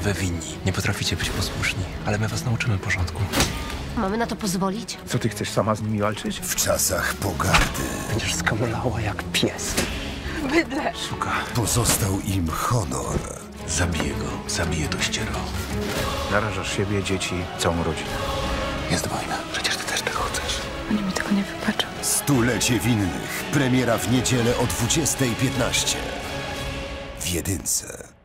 wy winni. Nie potraficie być posłuszni, ale my was nauczymy porządku. Mamy na to pozwolić? Co, ty chcesz sama z nimi walczyć? W czasach pogardy Będziesz skamulała jak pies. Bydle! Suka. pozostał im honor. Zabiję go. Zabiję to ściero. Narażasz siebie, dzieci, całą rodzinę. Jest wojna. Przecież ty też tego chcesz. Oni mi tego nie wybaczą. Stulecie winnych. Premiera w niedzielę o 20:15. W Jedynce.